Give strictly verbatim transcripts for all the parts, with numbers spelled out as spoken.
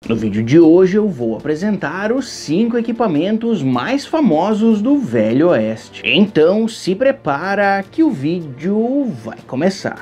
No vídeo de hoje eu vou apresentar os cinco equipamentos mais famosos do Velho Oeste. Então se prepara que o vídeo vai começar.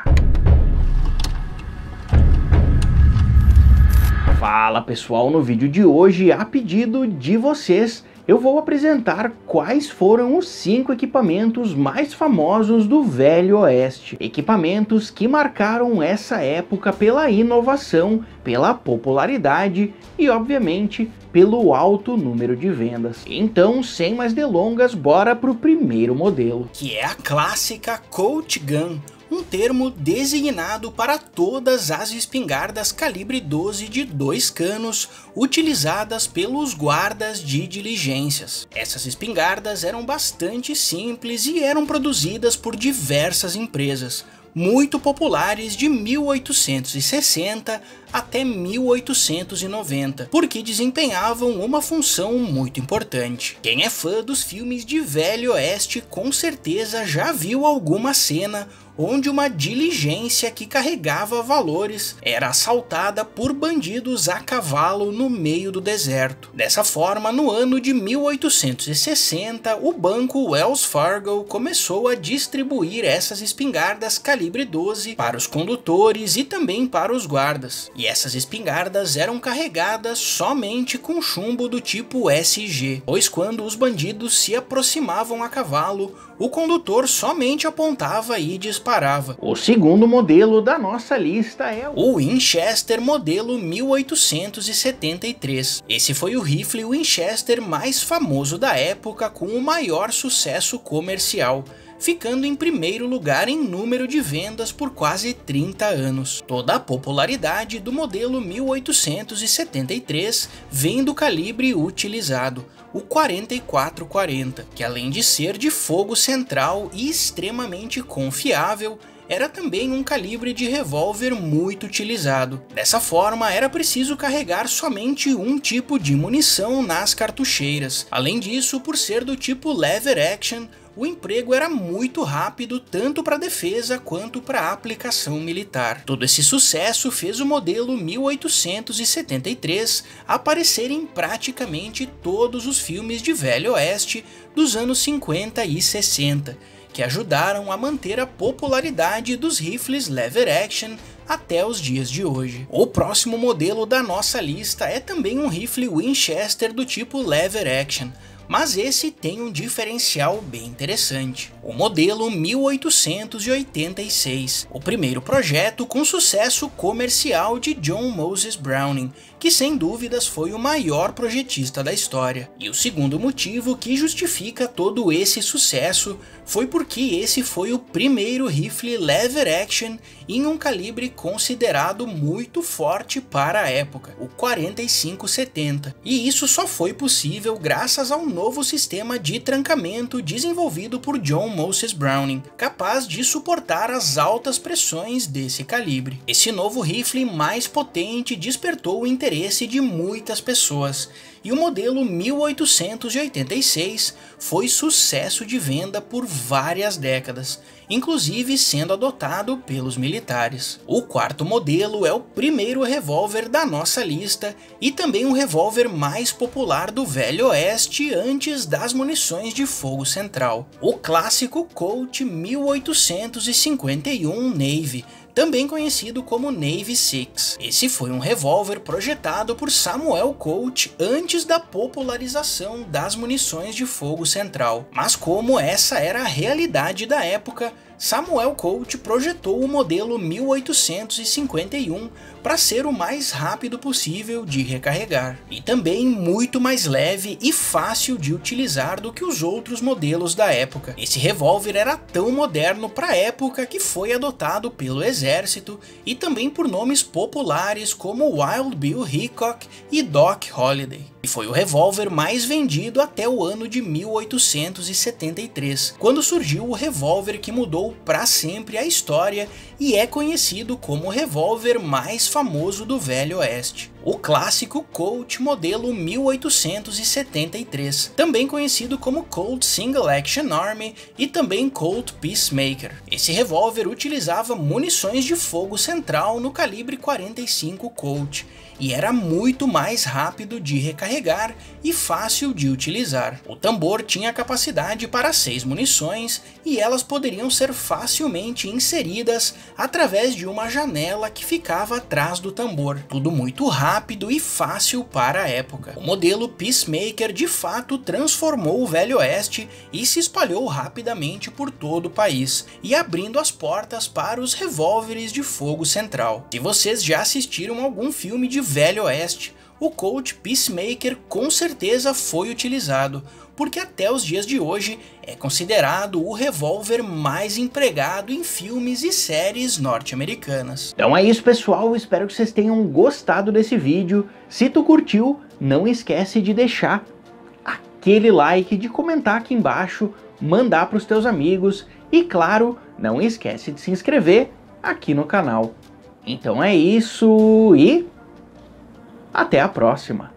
Fala pessoal, no vídeo de hoje, a pedido de vocês, eu vou apresentar quais foram os cinco equipamentos mais famosos do Velho Oeste. Equipamentos que marcaram essa época pela inovação, pela popularidade e, obviamente, pelo alto número de vendas. Então, sem mais delongas, bora pro primeiro modelo, que é a clássica Colt Gun. Um termo designado para todas as espingardas calibre doze de dois canos utilizadas pelos guardas de diligências. Essas espingardas eram bastante simples e eram produzidas por diversas empresas, muito populares de mil oitocentos e sessenta até mil oitocentos e noventa, porque desempenhavam uma função muito importante. Quem é fã dos filmes de Velho Oeste com certeza já viu alguma cena onde uma diligência que carregava valores era assaltada por bandidos a cavalo no meio do deserto. Dessa forma, no ano de mil oitocentos e sessenta, o banco Wells Fargo começou a distribuir essas espingardas calibre doze para os condutores e também para os guardas. E essas espingardas eram carregadas somente com chumbo do tipo S G, pois quando os bandidos se aproximavam a cavalo, o condutor somente apontava e disparava. O segundo modelo da nossa lista é o Winchester modelo mil oitocentos e setenta e três. Esse foi o rifle Winchester mais famoso da época, com o maior sucesso comercial, ficando em primeiro lugar em número de vendas por quase trinta anos. Toda a popularidade do modelo mil oitocentos e setenta e três vem do calibre utilizado, o quarenta e quatro quarenta, que além de ser de fogo central e extremamente confiável, era também um calibre de revólver muito utilizado. Dessa forma, era preciso carregar somente um tipo de munição nas cartucheiras. Além disso, por ser do tipo lever action, o emprego era muito rápido tanto para defesa quanto para aplicação militar. Todo esse sucesso fez o modelo mil oitocentos e setenta e três aparecer em praticamente todos os filmes de Velho Oeste dos anos cinquenta e sessenta, que ajudaram a manter a popularidade dos rifles lever action até os dias de hoje. O próximo modelo da nossa lista é também um rifle Winchester do tipo lever action, mas esse tem um diferencial bem interessante. O modelo mil oitocentos e oitenta e seis, o primeiro projeto com sucesso comercial de John Moses Browning, que sem dúvidas foi o maior projetista da história. E o segundo motivo que justifica todo esse sucesso foi porque esse foi o primeiro rifle lever action em um calibre considerado muito forte para a época, o quarenta e cinco setenta. E isso só foi possível graças ao novo sistema de trancamento desenvolvido por John Moses Browning, capaz de suportar as altas pressões desse calibre. Esse novo rifle mais potente despertou o interesse de muitas pessoas, e o modelo mil oitocentos e oitenta e seis foi sucesso de venda por várias décadas, inclusive sendo adotado pelos militares. O quarto modelo é o primeiro revólver da nossa lista e também o revólver mais popular do Velho Oeste antes das munições de fogo central, o clássico Colt mil oitocentos e cinquenta e um Navy, também conhecido como Navy seis. Esse foi um revólver projetado por Samuel Colt antes da popularização das munições de fogo central. Mas como essa era a realidade da época, Samuel Colt projetou o modelo mil oitocentos e cinquenta e um para ser o mais rápido possível de recarregar, e também muito mais leve e fácil de utilizar do que os outros modelos da época. Esse revólver era tão moderno para a época que foi adotado pelo exército e também por nomes populares como Wild Bill Hickok e Doc Holliday. E foi o revólver mais vendido até o ano de mil oitocentos e setenta e três, quando surgiu o revólver que mudou para sempre a história e é conhecido como o revólver mais famoso do Velho Oeste. O clássico Colt modelo mil oitocentos e setenta e três, também conhecido como Colt Single Action Army e também Colt Peacemaker. Esse revólver utilizava munições de fogo central no calibre quarenta e cinco Colt e era muito mais rápido de recarregar e fácil de utilizar. O tambor tinha capacidade para seis munições e elas poderiam ser facilmente inseridas através de uma janela que ficava atrás do tambor. Tudo muito rápido e fácil para a época. O modelo Peacemaker de fato transformou o Velho Oeste e se espalhou rapidamente por todo o país, e abrindo as portas para os revólveres de fogo central. Se vocês já assistiram algum filme de Velho Oeste, o Colt Peacemaker com certeza foi utilizado, porque até os dias de hoje é considerado o revólver mais empregado em filmes e séries norte-americanas. Então é isso, pessoal, espero que vocês tenham gostado desse vídeo. Se tu curtiu, não esquece de deixar aquele like, de comentar aqui embaixo, mandar para os teus amigos e, claro, não esquece de se inscrever aqui no canal. Então é isso e até a próxima!